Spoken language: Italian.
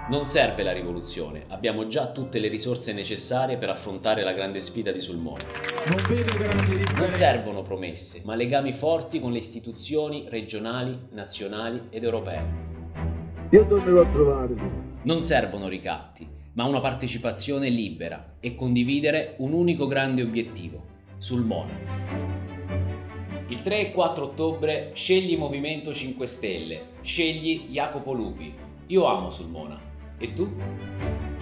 Non serve la rivoluzione, abbiamo già tutte le risorse necessarie per affrontare la grande sfida di Sulmona. Non vedo grandi Non differenze. servono promesse, ma legami forti con le istituzioni regionali, nazionali ed europee. Io tornerò a trovarvi. Non servono ricatti, ma una partecipazione libera e condividere un unico grande obiettivo: Sulmona. Il 3 e 4 ottobre scegli Movimento 5 Stelle, scegli Jacopo Lupi. Io amo Sulmona. E tu?